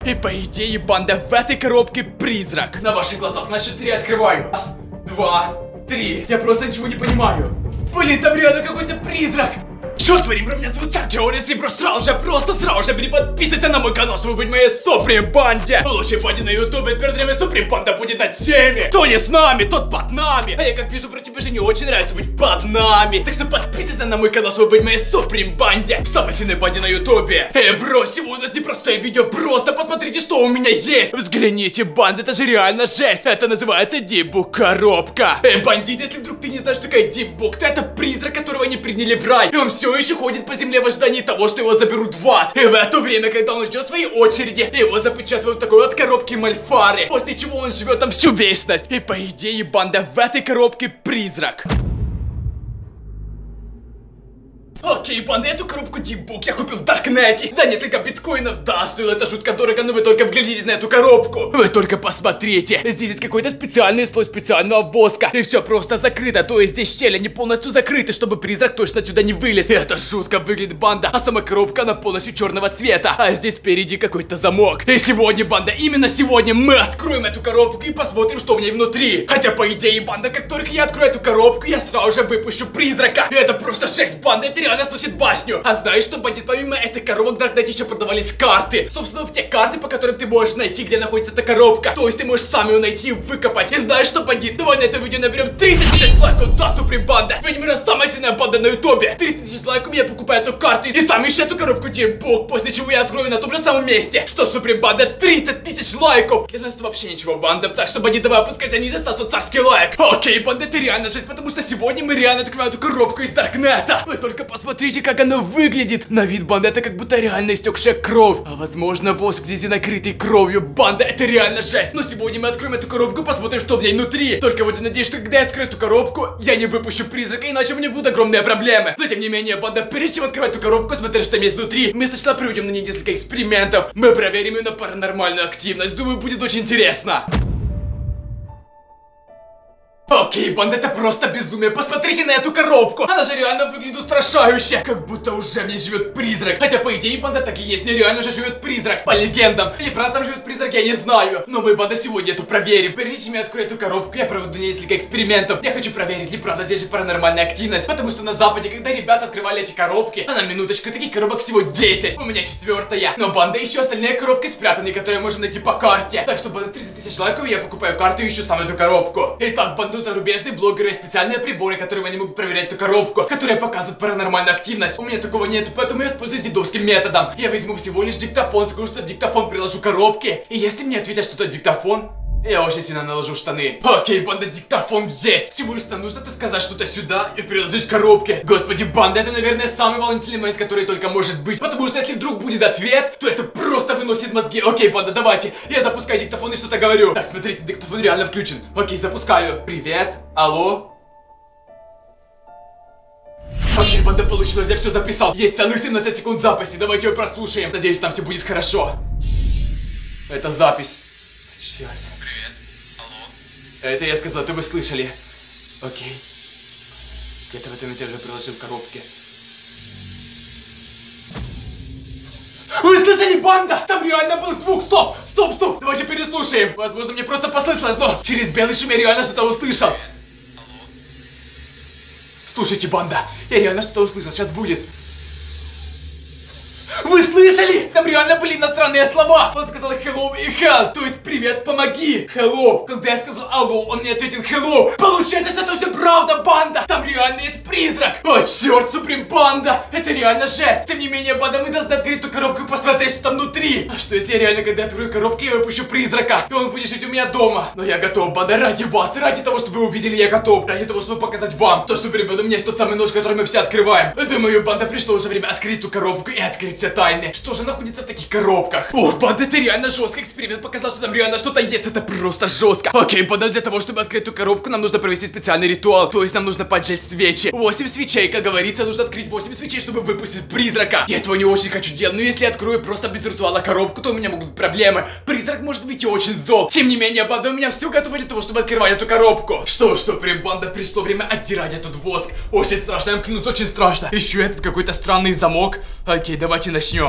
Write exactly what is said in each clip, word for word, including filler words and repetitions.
И по идее, банда, в этой коробке призрак. На ваших глазах на счет три открываю. Раз, два, три. Я просто ничего не понимаю. Блин, там реально какой-то призрак. Чё творим, бро, меня зовут Сарджио, если бро, сразу же, просто сразу же переподписывайся на мой канал, чтобы быть моей Суприм банде. Лучшей банде на ютубе, теперь время Суприм банда будет от всеми. Кто не с нами, тот под нами. А я как вижу, бро, тебе же не очень нравится быть под нами. Так что подписывайся на мой канал, чтобы быть моей Суприм банде. Самой сильной банде на ютубе. Эй, бро, сегодня здесь непростое видео, просто посмотрите, что у меня есть. Взгляните, банда, это же реально жесть. Это называется дипбук коробка. Эй, бандит, если вдруг ты не знаешь, что такое дипбук, то это призрак, которого они приняли в рай. И он все еще ходит по земле в ожидании того, что его заберут в ад. И в это время, когда он ждет своей очереди, его запечатывают в такой вот коробке Мальфары, после чего он живет там всю вечность. И по идее, банда, в этой коробке призрак. Окей, банда, эту коробку дипбук я купил в Даркнете за несколько биткоинов. Да, стоило это жутко дорого, но вы только вглядитесь на эту коробку. Вы только посмотрите. Здесь есть какой-то специальный слой специального воска. И все просто закрыто, то есть здесь щели не полностью закрыты, чтобы призрак точно отсюда не вылез. И это жутко выглядит, банда. А сама коробка, она полностью черного цвета. А здесь впереди какой-то замок. И сегодня, банда, именно сегодня мы откроем эту коробку и посмотрим, что в ней внутри. Хотя, по идее, банда, как только я открою эту коробку, я сразу же выпущу призрака. И это просто жесть, банда, это реально слушает басню. А знаешь что, бандит, помимо этой коробок в Даркнете еще продавались карты. Собственно, те карты, по которым ты можешь найти, где находится эта коробка. То есть ты можешь сам ее найти и выкопать. И знаешь что, бандит, давай на это видео наберем тридцать тысяч лайков. Да, Суприм банда. Ведь мы самая сильная банда на ютубе. тридцать тысяч лайков, я покупаю эту карту и сам ищу эту коробку дипбук. После чего я открою на том же самом месте. Что, Суприм банда, тридцать тысяч лайков. Для нас это вообще ничего, банда. Так что, бандит, давай опускайся ниже, ставь свой царский лайк. Окей, банда, это реально жесть, потому что сегодня мы реально открываем эту коробку из Даркнета. Вы только посмотрите, как она выглядит. На вид, банда, это как будто реально истекшая кровь. А возможно, воск здесь и накрытый кровью. Банда, это реально жесть. Но сегодня мы откроем эту коробку, посмотрим, что в ней внутри. Только вот я надеюсь, что когда я открою эту коробку, я не выпущу призрака, иначе у меня будут огромные проблемы. Но тем не менее, банда, прежде чем открывать эту коробку, смотри, что там есть внутри, мы сначала проведем на ней несколько экспериментов. Мы проверим ее на паранормальную активность. Думаю, будет очень интересно. Окей, банда, это просто безумие. Посмотрите на эту коробку. Она же реально выглядит устрашающе. Как будто уже в ней живет призрак. Хотя, по идее, банда, так и есть. Не реально же живет призрак. По легендам. Или правда там живет призрак, я не знаю. Но мы, банда, сегодня это проверим. Прежде чем я открою эту коробку, я проведу несколько экспериментов. Я хочу проверить, ли правда здесь же паранормальная активность. Потому что на Западе, когда ребята открывали эти коробки, а на минуточку, таких коробок всего десять. У меня четвертая. Но, банда, еще остальные коробки спрятаны, которые можно найти по карте. Так что, банда, тридцать тысяч лайков, я покупаю карту и ищу сам эту коробку. Итак, банду, зарубежные блогеры и специальные приборы, которыми они могут проверять эту коробку, которые показывают паранормальную активность. У меня такого нет, поэтому я воспользуюсь дедовским методом. Я возьму всего лишь диктофон, скажу, что в диктофон приложу коробки. И если мне ответят, что это диктофон, я очень сильно наложу штаны. Окей, банда, диктофон есть. Всего лишь нужно ты сказать что-то сюда и приложить коробки. Господи, банда, это, наверное, самый волнительный момент, который только может быть. Потому что если вдруг будет ответ, то это просто выносит мозги. Окей, банда, давайте. Я запускаю диктофон и что-то говорю. Так, смотрите, диктофон реально включен. Окей, запускаю. Привет. Алло. Окей, банда, получилось, я все записал. Есть целых семнадцать секунд записи. Давайте ее прослушаем. Надеюсь, там все будет хорошо. Это запись. Черт. Это я сказал, это вы слышали. Окей. Где-то в этом моменте я уже приложил коробки. Вы слышали, банда? Там реально был звук. Стоп, стоп, стоп. Давайте переслушаем. Возможно, мне просто послышалось, но через белый шум я реально что-то услышал. Слушайте, банда, я реально что-то услышал. Сейчас будет. Вы слышали? Там реально были иностранные слова. Он сказал hello и help, то есть привет, помоги. Hello. Когда я сказал алло, он мне ответил hello. Получается, что это все правда, банда. Там реально есть призрак. О, черт, Суприм банда. Это реально жесть. Тем не менее, банда, мы должны открыть эту коробку и посмотреть, что там внутри. А что если я реально, когда открою коробку, я выпущу призрака, и он будет жить у меня дома? Но я готов, банда, ради вас, ради того, чтобы вы увидели, я готов. Ради того, чтобы показать вам, то, Суприм банда, у меня есть тот самый нож, который мы все открываем. Думаю, банда, пришло уже время открыть эту коробку и открыть все тайны. Что же находится в таких коробках? О, банда, это реально жестко. Эксперимент показал, что там реально что-то есть. Это просто жестко. Окей, банда, для того, чтобы открыть эту коробку, нам нужно провести специальный ритуал. То есть нам нужно поджечь свечи. восемь свечей, как говорится, нужно открыть восемь свечей, чтобы выпустить призрака. Я этого не очень хочу делать, но если я открою просто без ритуала коробку, то у меня могут быть проблемы. Призрак может выйти очень зол. Тем не менее, банда, у меня все готово для того, чтобы открывать эту коробку. Что, что, прям, банда, пришло время отдирать этот воск. Очень страшно, я вам клянусь, очень страшно. Еще этот какой-то странный замок. Окей, давайте начнем.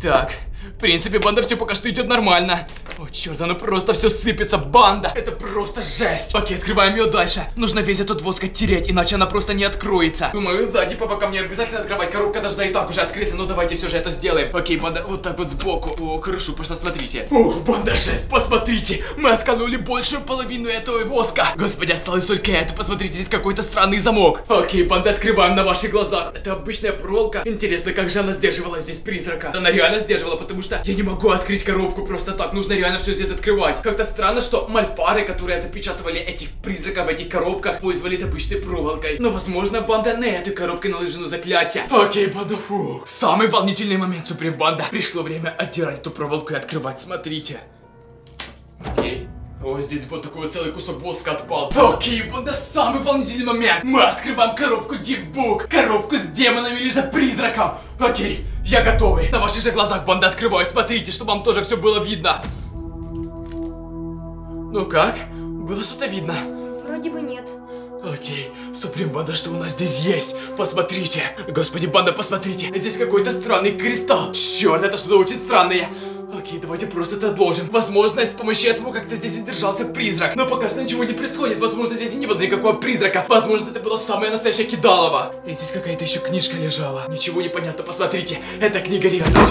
Так, в принципе, банда все пока что идет нормально. О, черт, оно просто все сыпется, банда. Это просто жесть. Окей, открываем ее дальше. Нужно весь этот воск оттереть, иначе она просто не откроется. Думаю, сзади по бокам не обязательно открывать. Коробка должна и так уже открыться, но давайте все же это сделаем. Окей, банда, вот так вот сбоку. О, хорошо, пошла, смотрите. Ух, банда, жесть, посмотрите. Мы откололи большую половину этого воска. Господи, осталось только это. Посмотрите, здесь какой-то странный замок. Окей, банда, открываем на ваших глазах. Это обычная проволока. Интересно, как же она сдерживала здесь призрака? Она реально сдерживала, потому что я не могу открыть коробку просто так. Нужно реально все здесь открывать. Как-то странно, что мальфары, которые запечатывали этих призраков в этих коробках, пользовались обычной проволокой. Но, возможно, банда на этой коробке наложено заклятие. Окей, банда, фу. Самый волнительный момент, Суприм банда. Пришло время отдирать эту проволоку и открывать. Смотрите. Окей. О, здесь вот такой вот целый кусок воска отпал. Окей, банда, самый волнительный момент. Мы открываем коробку Deep Book. Коробку с демонами или же призраком. Окей, я готовый. На ваших же глазах, банда, открываю. Смотрите, чтобы вам тоже все было видно. Ну как? Было что-то видно? Вроде бы нет. Окей, Суприм банда, что у нас здесь есть? Посмотрите. Господи, банда, посмотрите. Здесь какой-то странный кристалл. Черт, это что-то очень странное. Окей, давайте просто это отложим. Возможно, с помощью этого как-то здесь задержался призрак. Но пока что ничего не происходит. Возможно, здесь не было никакого призрака. Возможно, это было самое настоящее кидалово. И здесь какая-то еще книжка лежала. Ничего не понятно, посмотрите. Эта книга реально...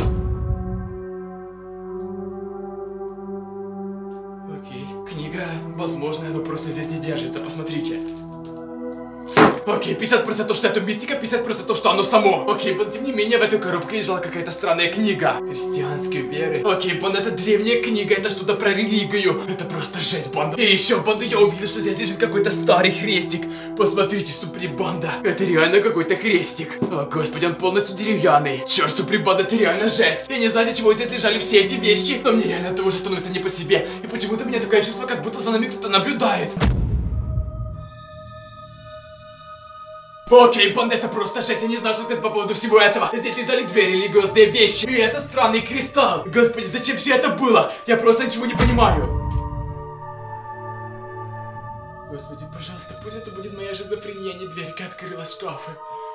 Окей, книга... Возможно, она просто здесь не держится. Посмотрите. Окей, пятьдесят процентов, что это мистика, пятьдесят процентов, что оно само. Окей, но тем не менее в этой коробке лежала какая-то странная книга. Христианской веры. Окей, банда, это древняя книга, это что-то про религию. Это просто жесть, банда. И еще, банда, я увидел, что здесь лежит какой-то старый хрестик. Посмотрите, Суприм банда. Это реально какой-то хрестик. О, господи, он полностью деревянный. Черт, Суприм банда, это реально жесть. Я не знаю, для чего здесь лежали все эти вещи, но мне реально это уже становится не по себе. И почему-то у меня такое чувство, как будто за нами кто-то наблюдает. Окей, банда, это просто жесть, я не знаю, что сказать по поводу всего этого. Здесь лежали две религиозные вещи, и это странный кристалл. Господи, зачем все это было? Я просто ничего не понимаю. Господи, пожалуйста, пусть это будет моя шизофрения, а не дверька открыла шкафы.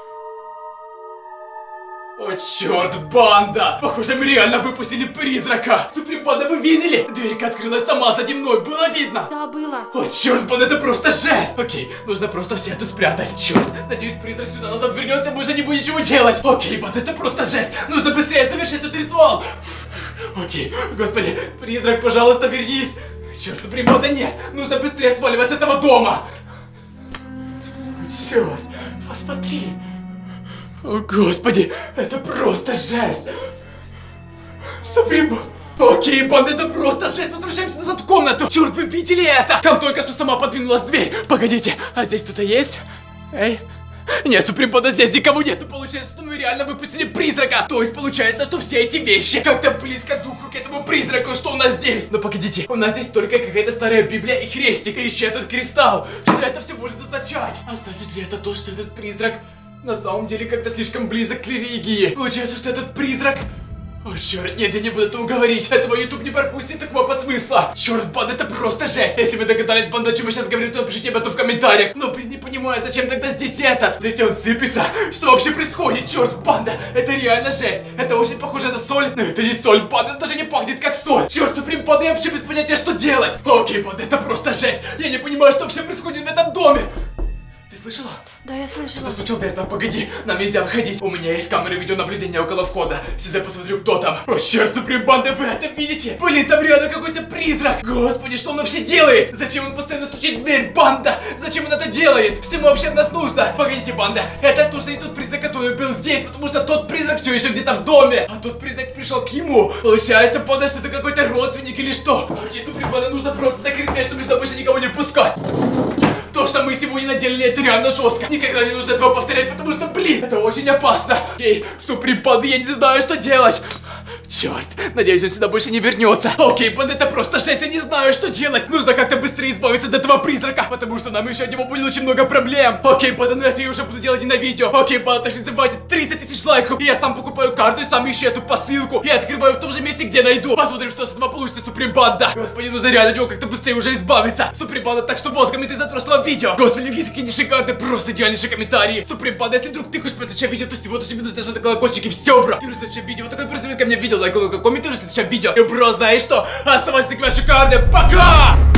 О, черт, банда! Похоже, мы реально выпустили призрака! Суприм банда, вы видели? Дверька открылась сама зади мной, было видно? Да, было. О, черт, банда, это просто жесть! Окей, нужно просто все это спрятать. Черт, надеюсь, призрак сюда назад вернется, больше не будет ничего делать. Окей, банда, это просто жесть! Нужно быстрее завершить этот ритуал! Окей, господи, призрак, пожалуйста, вернись! Черт, Суприм банда, нет! Нужно быстрее сваливать с этого дома! Черт, посмотри! О, господи, это просто жесть! Суприм... Окей, банда, это просто жесть! Возвращаемся назад в комнату! Черт, вы видели это? Там только что сама подвинулась дверь! Погодите, а здесь кто-то есть? Эй? Нет, Суприм банда, здесь никого нету! Получается, что мы реально выпустили призрака! То есть получается, что все эти вещи как-то близко духу к этому призраку, что у нас здесь! Но погодите, у нас здесь только какая-то старая Библия и хрестик, и еще этот кристалл! Что это все может означать? А значит ли это то, что этот призрак... На самом деле как-то слишком близок к религии. Получается, что этот призрак... О, черт, нет, я не буду этого говорить. Этого YouTube не пропустит такого подсмысла. Черт, банда, это просто жесть. Если вы догадались, банда, о чем я сейчас говорю, то напишите об этом в комментариях. Но, блин, не понимаю, зачем тогда здесь этот? Ведь он сыпется. Что вообще происходит? Черт, банда, это реально жесть. Это очень похоже на соль. Но это не соль, банда, это даже не пахнет как соль. Черт, Суприм банда, я вообще без понятия, что делать. Окей, банда, это просто жесть. Я не понимаю, что вообще происходит в этом доме. Ты слышала? Да, я слышала. Кто стучал в дверь? Там, погоди, нам нельзя выходить. У меня есть камеры видеонаблюдения около входа. Сейчас я посмотрю, кто там. О, черт, Суприм банда, вы это видите? Блин, там реально какой-то призрак. Господи, что он вообще делает? Зачем он постоянно стучит в дверь, банда? Зачем он это делает? Что ему вообще от нас нужно? Погодите, банда, это точно не тот призрак, который был здесь, потому что тот призрак все еще где-то в доме. А тот призрак пришел к ему. Получается, банда, что это какой-то родственник или что? Окей, Суприм банда, нужно просто закрыть дверь, чтобы сюда больше никого не впускать. То, что мы сегодня наделали, это реально жестко. Никогда не нужно этого повторять, потому что, блин, это очень опасно. Окей, Суприм банда, я не знаю, что делать. Черт, надеюсь, он сюда больше не вернется. Окей, банда, это просто жесть, я не знаю, что делать. Нужно как-то быстрее избавиться от этого призрака, потому что нам еще от него будет очень много проблем. Окей, банда, но это я уже буду делать не на видео. Окей, банда, так что забывайте тридцать тысяч лайков. И я сам покупаю карту и сам ищу эту посылку. И открываю в том же месте, где найду. Посмотрим, что с этого получится, Суприм банда. Господи, нужно реально от него как-то быстрее уже избавиться. Суприм банда, так что вот комментарий за прошлого видео. Господи, какие не шикарные, просто идеальнейшие комментарии. Суприм банда, если вдруг ты хочешь просмотреть видео, то всего-то тебе нужно нажать на колокольчик и все, бро. Ты просмотришь видео, вот такой просто ко мне видео, лайк, лайк, комментируй в следующем видео. И, бро, знаешь что? Оставайся таким шикарным. Пока!